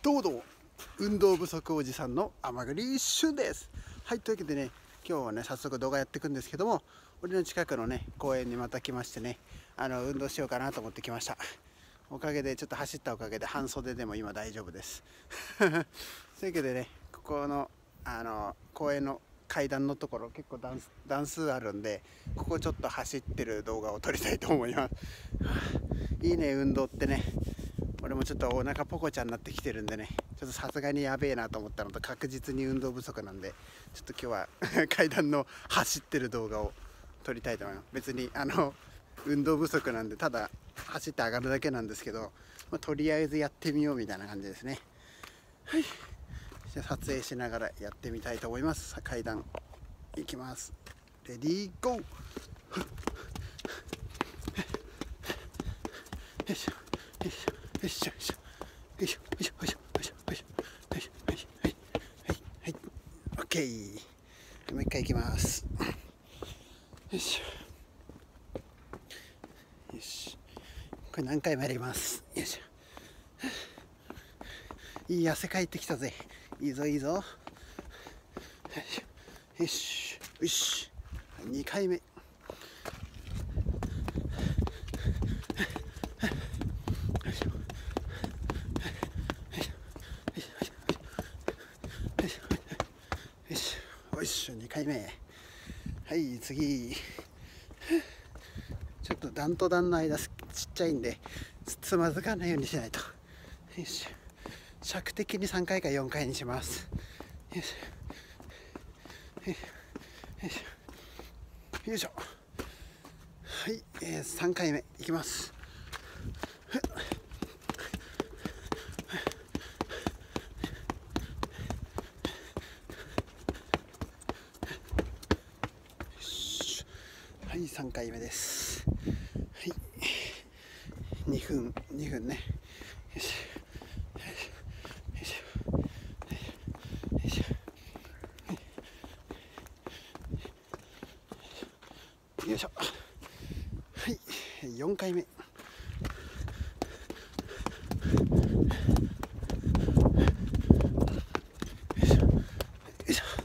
どうも運動不足おじさんの甘栗旬です。はい、というわけでね、今日はね早速動画やっていくんですけども、俺の近くのね公園にまた来ましてね、運動しようかなと思ってきました。おかげでちょっと走ったおかげで半袖でも今大丈夫です。というわけでね、ここの公園の階段のところ結構段数あるんで、ここちょっと走ってる動画を撮りたいと思います。いいね、運動ってね。俺もちょっとお腹ポコちゃんになってきてるんでね、ちょっとさすがにやべえなと思ったのと、確実に運動不足なんで、ちょっと今日は階段の走ってる動画を撮りたいと思います。別に運動不足なんで、ただ走って上がるだけなんですけど、とりあえずやってみようみたいな感じですね。はい、じゃあ撮影しながらやってみたいと思います。階段いきます。レディーゴー。よいしょよいしょよいしょよいしょよいしょよいしょよいしょよいしょよいしょよいしょよいしょはいはいはい、オッケー。もう一回いきます。よいしょよし、これ何回もやります。よいしょ。いい汗かいてきたぜ。いいぞいいぞ。よしよしよし、2回目。よし、2回目。はい、次。ちょっと段と段の間ちっちゃいんでつまずかないようにしないと。よいしょ、尺的に3回か4回にします。よいしょよいしょよいしょ。はい、3回目いきます。はい、3回目です。はい、2分ね。よしよいしょよいしょよいしょ。はい、4回目。よいしょよいしょ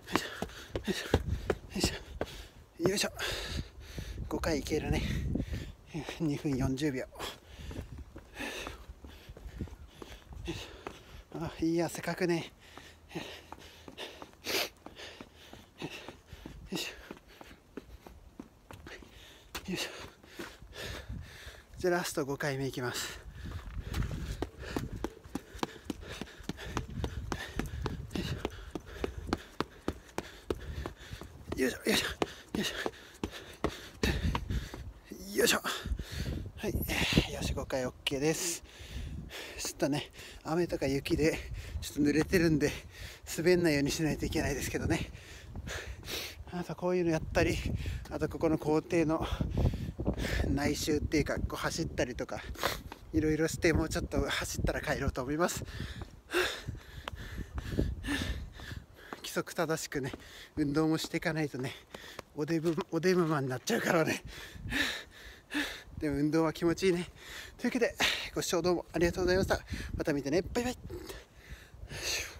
よいしょ。5回いけるね。2分40秒。あ、いい汗かくね。よいしょよいしょ。じゃあラスト5回目いきます。よいしょよいしょよいしょよいしょ。はい、よし、5回 OK です。ちょっとね、雨とか雪でちょっと濡れてるんで滑んないようにしないといけないですけどね。あとこういうのやったり、あとここの校庭の内周っていうか、こう走ったりとかいろいろして、もうちょっと走ったら帰ろうと思います。規則正しくね、運動もしていかないとね、おデブマンになっちゃうからね。でも運動は気持ちいいね。というわけでご視聴どうもありがとうございました。また見てね、バイバイ。